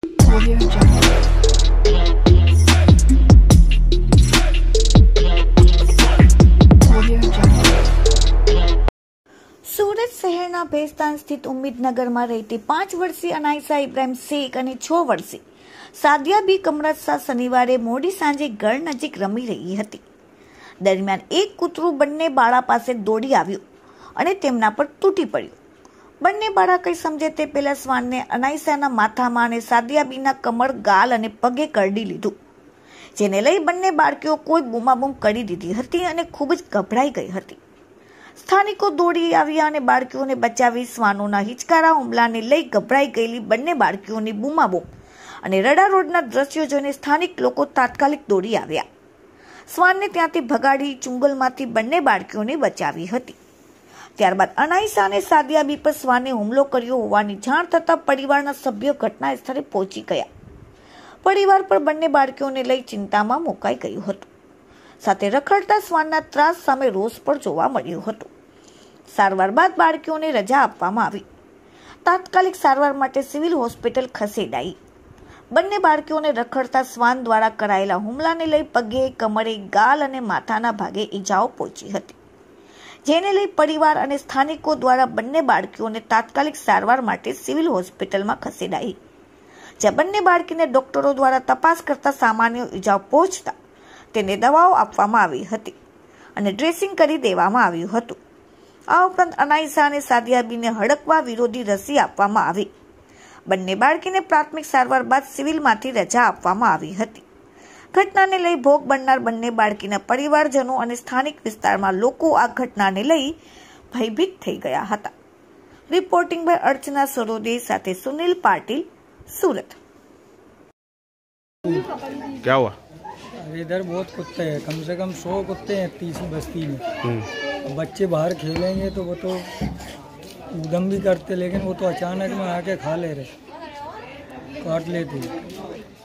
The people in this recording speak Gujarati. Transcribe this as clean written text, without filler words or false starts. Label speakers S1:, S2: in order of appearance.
S1: સુરત શહેરના ભેસ્તાન સ્થિત ઉમ્મીદનગરમાં રહેતી 5 વર્ષીય અનાઇસા ઇબ્રાહિમ શેખ અને 6 વર્ષીય સાદિયા બી કમરત શાહ શનિવારે મોડી સાંજે ઘર નજીક રમી રહી હતી. દરમિયાન એક કૂતરું બંને બાળા પાસે દોડી આવ્યું અને તેમના પર તૂટી પડ્યું. બંને બાળા કંઈ સમજે તે પહેલા શ્વાનને અનાઇસાના માથામાં અને સાદિયા બીના કમર, ગાલ અને પગે કરડી લીધું, જેને લઈ બંને બાળકીઓ કોઈ બૂમાબૂમ કરી દીધી હતી અને ખૂબ જ ગભરાઈ ગઈ હતી. સ્થાનિકો દોડી આવ્યા અને બાળકીઓને બચાવી. શ્વાનોના હિચકારા હુમલાને લઈ ગભરાઈ ગયેલી બંને બાળકીઓની બૂમાબૂમ અને રડારોડના દ્રશ્યો જોઈને સ્થાનિક લોકો તાત્કાલિક દોડી આવ્યા. શ્વાનને ત્યાંથી ભગાડી ચુંગલમાંથી બંને બાળકીઓને બચાવી હતી. ત્યારબાદ અનાઇસા અને સાદિયા બી પર શ્વાને હુમલો કર્યો હોવાની જાણ થતાં પરિવારના સભ્યો ઘટના સ્થળે પહોંચી ગયા. પરિવાર પર બંને બાળકીઓને લઈ ચિંતામાં મુકાઈ ગયું હતું. સાથે રખડતા શ્વાનના ત્રાસ સામે રોષ પણ જોવા મળ્યો હતો. સારવાર બાદ બાળકીઓને રજા આપવામાં આવી. તાત્કાલિક સારવાર માટે સિવિલ હોસ્પિટલ ખસેડાઈ. બંને બાળકીઓને રખડતા શ્વાન દ્વારા કરાયેલા હુમલાને લઈ પગે, કમરે, ગાલ અને માથાના ભાગે ઈજાઓ પહોંચી હતી, જેને લઈ પરિવાર અને સ્થાનિકો દ્વારા બંને બાળકીઓને તાત્કાલિક સારવાર માટે સિવિલ હોસ્પિટલમાં ખસેડાઈ, જ્યાં બંને બાળકીને ડોક્ટરો દ્વારા તપાસ કરતા સામાન્ય ઈજાઓ પહોંચતા તેને દવાઓ આપવામાં આવી હતી અને ડ્રેસિંગ કરી દેવામાં આવ્યું હતું. આ ઉપરાંત અનાઇસા અને સાદિયા બીને હડકવા વિરોધી રસી આપવામાં આવી. બંને બાળકીને પ્રાથમિક સારવાર બાદ સિવિલમાંથી રજા આપવામાં આવી હતી. ઘટનાને લઈ ભોગ બનનાર બંને બાળકીના પરિવારજનો અને સ્થાનિક વિસ્તારમાં લોકો આ ઘટનાને લઈ ભયભીત થઈ ગયા હતા. રિપોર્ટિંગ બાય અર્ચના સરોદે સાથે સુનિલ પાટીલ, સુરત.
S2: क्या हुआ?
S3: इधर बहुत कुत्ते हैं, कम से कम 100 कुत्ते हैं तीसरी बस्ती में. बच्चे बाहर खेलेंगे तो वो तो उदम भी करते, लेकिन वो तो अचानक में आके खा ले रहे, काट लेते.